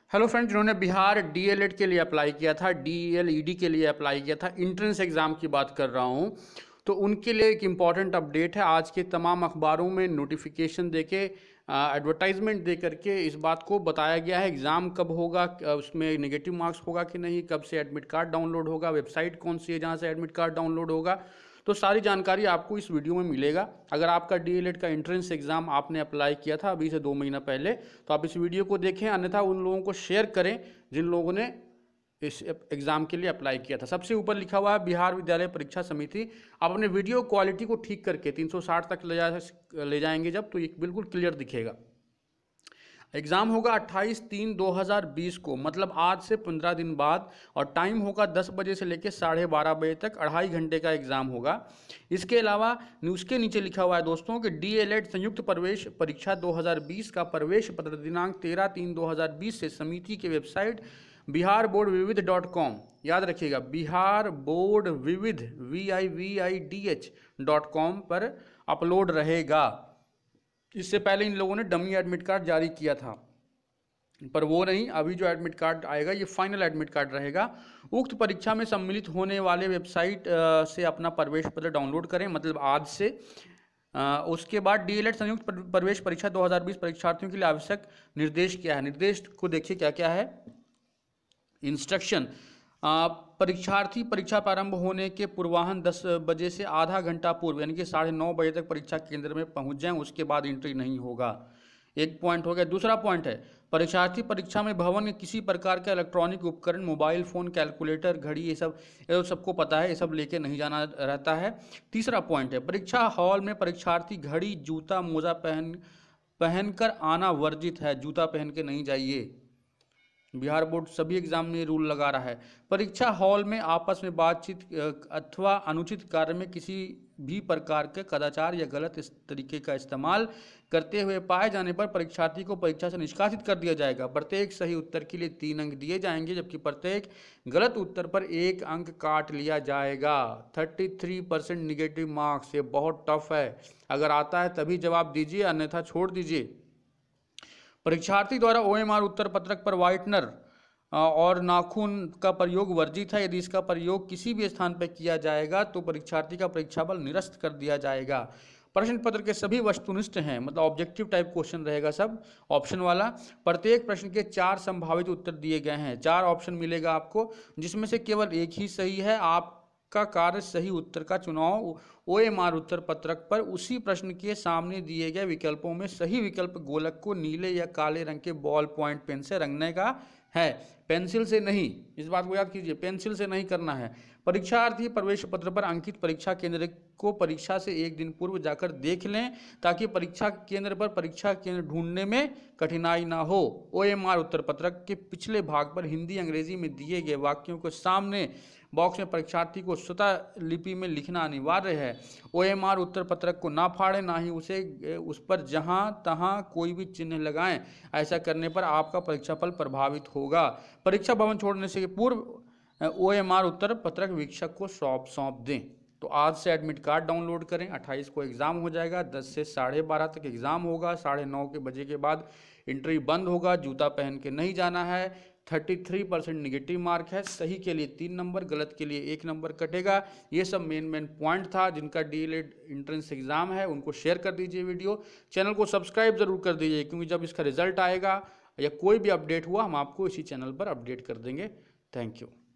Hello friends, जिन्होंने Bihar DElEd के लिए अप्लाई किया था, डीएलईडी के लिए अप्लाई किया था, एंट्रेंस एग्ज़ाम की बात कर रहा हूँ, तो उनके लिए एक इम्पॉर्टेंट अपडेट है। आज के तमाम अखबारों में नोटिफिकेशन देके, एडवर्टाइजमेंट दे करके इस बात को बताया गया है एग्ज़ाम कब होगा, उसमें नेगेटिव मार्क्स होगा कि नहीं, कब से एडमिट कार्ड डाउनलोड होगा, वेबसाइट कौन सी है जहाँ से एडमिट कार्ड डाउनलोड होगा। तो सारी जानकारी आपको इस वीडियो में मिलेगा। अगर आपका डीएलएड का एंट्रेंस एग्ज़ाम आपने अप्लाई किया था अभी से 2 महीना पहले, तो आप इस वीडियो को देखें, अन्यथा उन लोगों को शेयर करें जिन लोगों ने इस एग्ज़ाम के लिए अप्लाई किया था। सबसे ऊपर लिखा हुआ है बिहार विद्यालय परीक्षा समिति। आप अपने वीडियो क्वालिटी को ठीक करके 360 तक ले जाएंगे जब, तो ये बिल्कुल क्लियर दिखेगा। एग्ज़ाम होगा 28/3/2020 को, मतलब आज से 15 दिन बाद, और टाइम होगा 10 बजे से लेकर 12:30 बजे तक, 2.5 घंटे का एग्ज़ाम होगा। इसके अलावा उसके नीचे लिखा हुआ है दोस्तों कि डीएलएड संयुक्त प्रवेश परीक्षा 2020 का प्रवेश पत्र दिनांक 13/3/2020 से समिति की वेबसाइट बिहार बोर्ड विविध .com, याद रखिएगा बिहार बोर्ड विविध VIVIDH.com पर अपलोड रहेगा। इससे पहले इन लोगों ने डमी एडमिट कार्ड जारी किया था, पर वो नहीं, अभी जो एडमिट कार्ड आएगा ये फाइनल एडमिट कार्ड रहेगा। उक्त परीक्षा में सम्मिलित होने वाले वेबसाइट से अपना प्रवेश पत्र डाउनलोड करें, मतलब आज से। उसके बाद डीएलएड संयुक्त प्रवेश परीक्षा 2020 परीक्षार्थियों के लिए आवश्यक निर्देश क्या है, निर्देश को देखिए क्या क्या है। इंस्ट्रक्शन: परीक्षार्थी परीक्षा प्रारंभ होने के पूर्वाह्न 10 बजे से आधा घंटा पूर्व, यानी कि 9:30 बजे तक परीक्षा केंद्र में पहुंच जाएं, उसके बाद एंट्री नहीं होगा। एक पॉइंट हो गया। दूसरा पॉइंट है, परीक्षार्थी परीक्षा में भवन में किसी प्रकार का इलेक्ट्रॉनिक उपकरण, मोबाइल फोन, कैलकुलेटर, घड़ी, ये सबको पता है, ये सब लेके नहीं जाना रहता है। तीसरा पॉइंट है, परीक्षा हॉल में परीक्षार्थी घड़ी, जूता, मोजा पहनकर आना वर्जित है, जूता पहन के नहीं जाइए। बिहार बोर्ड सभी एग्जाम में रूल लगा रहा है। परीक्षा हॉल में आपस में बातचीत अथवा अनुचित कार्य में किसी भी प्रकार के कदाचार या गलत इस तरीके का इस्तेमाल करते हुए पाए जाने पर परीक्षार्थी को परीक्षा से निष्कासित कर दिया जाएगा। प्रत्येक सही उत्तर के लिए 3 अंक दिए जाएंगे, जबकि प्रत्येक गलत उत्तर पर 1 अंक काट लिया जाएगा। 33% निगेटिव मार्क्स, ये बहुत टफ है। अगर आता है तभी जवाब दीजिए, अन्यथा छोड़ दीजिए। परीक्षार्थी द्वारा OMR उत्तर पत्रक पर व्हाइटनर और नाखून का प्रयोग वर्जित है। यदि इसका प्रयोग किसी भी स्थान पर किया जाएगा तो परीक्षार्थी का परीक्षा बल निरस्त कर दिया जाएगा। प्रश्न पत्र के सभी वस्तुनिष्ठ हैं, मतलब ऑब्जेक्टिव टाइप क्वेश्चन रहेगा सब, ऑप्शन वाला। प्रत्येक प्रश्न के 4 संभावित उत्तर दिए गए हैं, 4 ऑप्शन मिलेगा आपको, जिसमें से केवल एक ही सही है। आपका कार्य सही उत्तर का चुनाव OMR उत्तर पत्रक पर उसी प्रश्न के सामने दिए गए विकल्पों में सही विकल्प गोलक को नीले या काले रंग के बॉल पॉइंट पेन से रंगने का है, पेंसिल से नहीं। इस बात को याद कीजिए, पेंसिल से नहीं करना है। परीक्षार्थी प्रवेश पत्र पर अंकित परीक्षा केंद्र को परीक्षा से 1 दिन पूर्व जाकर देख लें, ताकि परीक्षा केंद्र पर परीक्षा केंद्र ढूंढने में कठिनाई ना हो। OMR उत्तर पत्रक के पिछले भाग पर हिंदी अंग्रेजी में दिए गए वाक्यों को सामने बॉक्स में परीक्षार्थी को स्वतः लिपि में लिखना अनिवार्य है। OMR उत्तर पत्रक को ना फाड़ें, ना ही उस पर जहां तहां कोई भी चिन्ह लगाएं। ऐसा करने पर आपका परीक्षाफल प्रभावित होगा। परीक्षा भवन छोड़ने से पूर्व OMR उत्तर पत्रक वीक्षक को सौंप दें। तो आज से एडमिट कार्ड डाउनलोड करें। 28 को एग्ज़ाम हो जाएगा, 10 से 12:30 तक एग्ज़ाम होगा, 9:30 बजे के बाद एंट्री बंद होगा, जूता पहन के नहीं जाना है। 33% निगेटिव मार्क है, सही के लिए 3 नंबर, गलत के लिए 1 नंबर कटेगा। ये सब मेन पॉइंट था। जिनका डीएलएड एंट्रेंस एग्जाम है उनको शेयर कर दीजिए वीडियो, चैनल को सब्सक्राइब जरूर कर दीजिए, क्योंकि जब इसका रिजल्ट आएगा या कोई भी अपडेट हुआ हम आपको इसी चैनल पर अपडेट कर देंगे। Thank you.